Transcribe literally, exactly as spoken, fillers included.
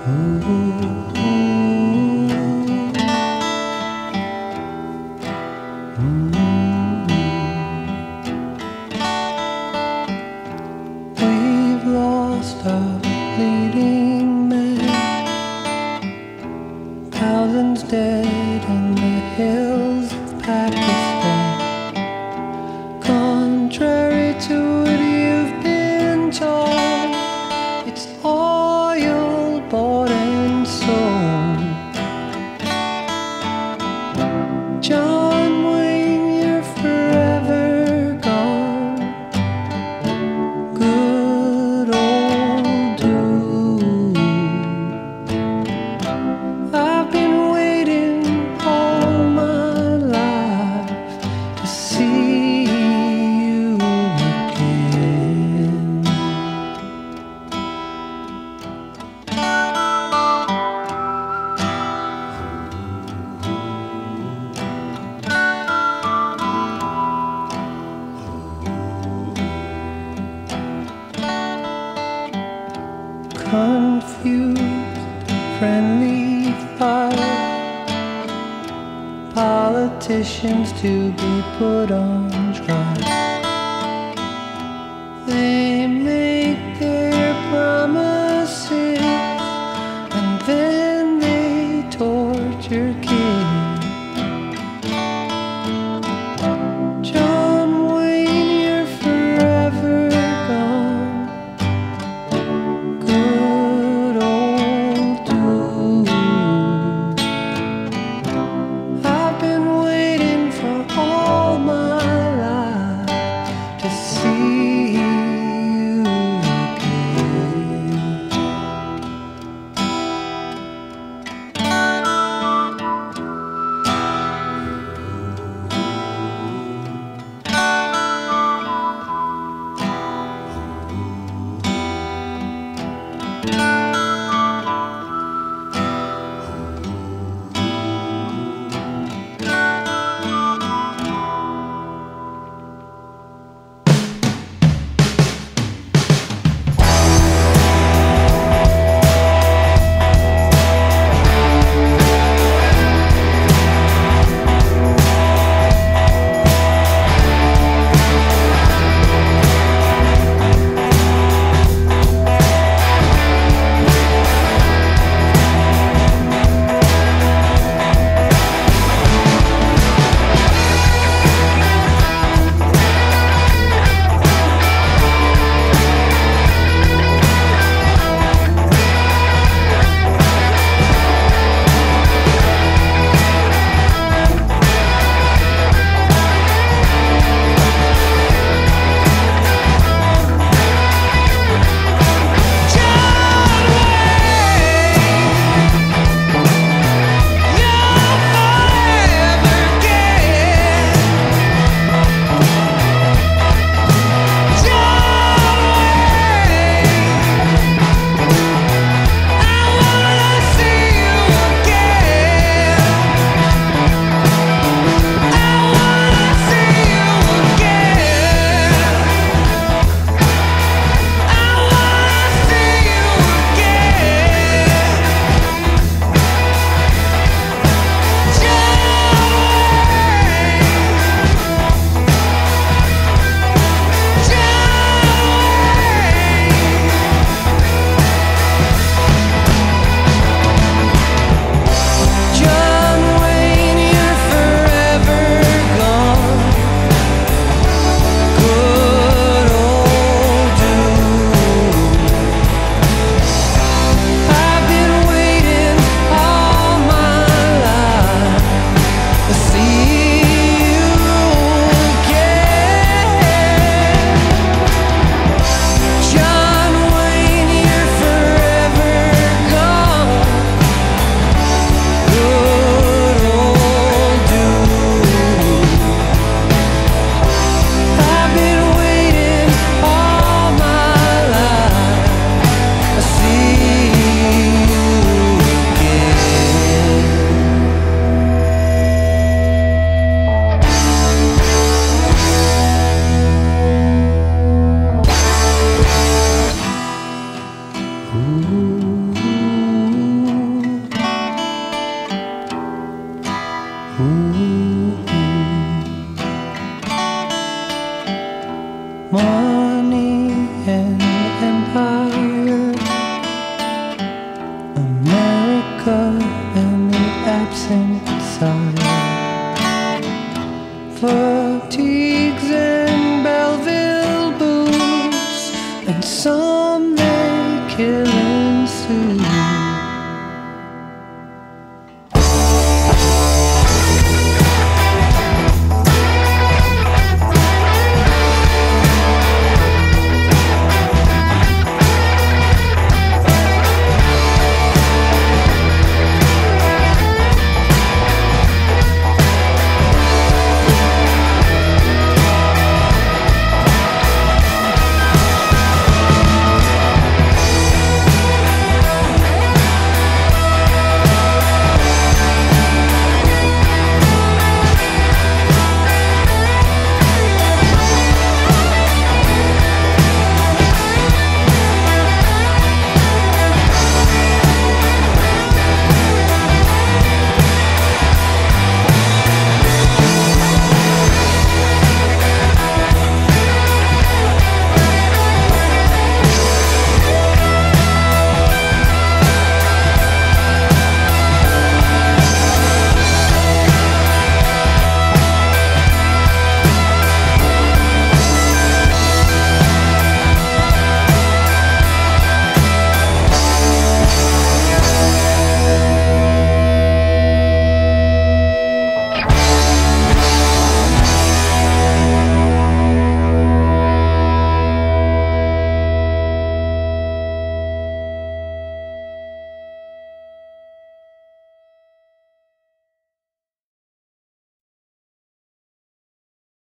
Ooh, we've lost a leading man, thousands dead in the hills of Pakistan. Contrary to what you've been told, it's oil bought and sold. John Wayne, you're forever gone. Good old dude. I've been waiting all my life to see you again. Confused, friendly fire, politicians to be put on trial. They make their promises and then they torture kids. John Wayne, you're forever gone. Good old dude. I've been waiting for all my life 'cause